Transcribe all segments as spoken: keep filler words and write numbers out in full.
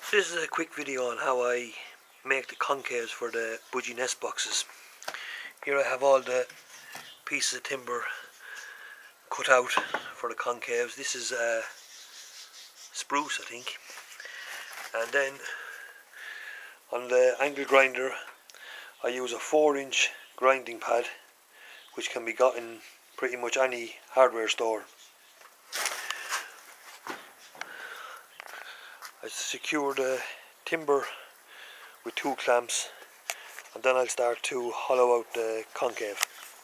So this is a quick video on how I make the concaves for the budgie nest boxes. Here I have all the pieces of timber cut out for the concaves. This is uh, spruce, I think. And then on the angle grinder I use a four inch grinding pad, which can be got in pretty much any hardware store. I secure the timber with two clamps, and then I'll start to hollow out the concave.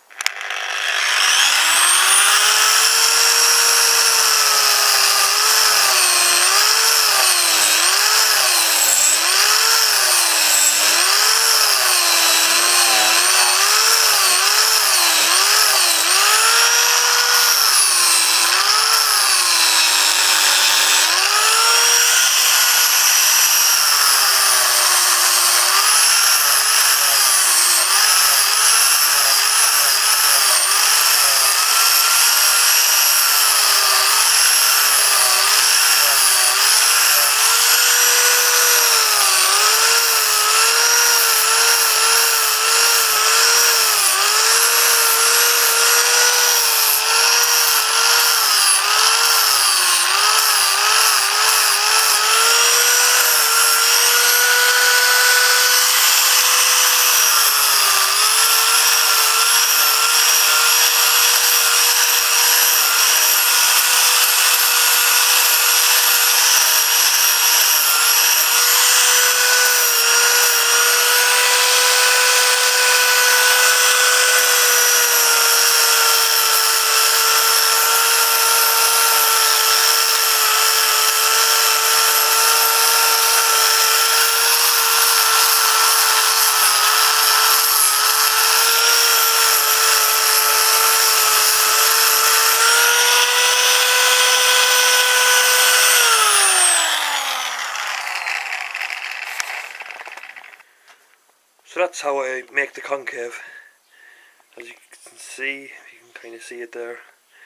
So that's how I make the concave. As you can see, you can kind of see it there.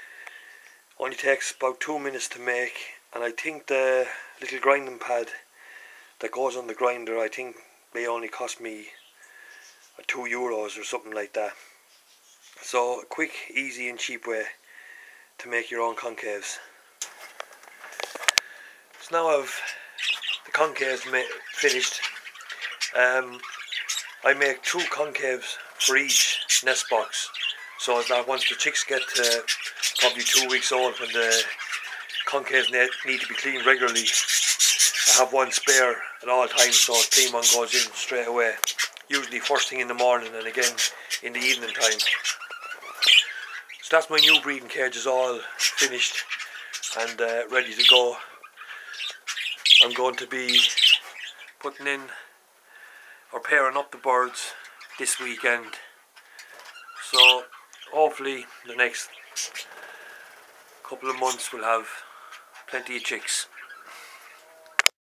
Only takes about two minutes to make, and I think the little grinding pad that goes on the grinder, I think may only cost me two euros or something like that. So a quick, easy and cheap way to make your own concaves. So now I've the concaves finished. Um, I make two concaves for each nest box, so that once the chicks get to probably two weeks old, when the concaves need to be cleaned regularly, I have one spare at all times, so a clean one goes in straight away, usually first thing in the morning and again in the evening time. So that's my new breeding cages all finished and uh, ready to go. I'm going to be putting in or pairing up the birds this weekend, so hopefully the next couple of months we'll have plenty of chicks.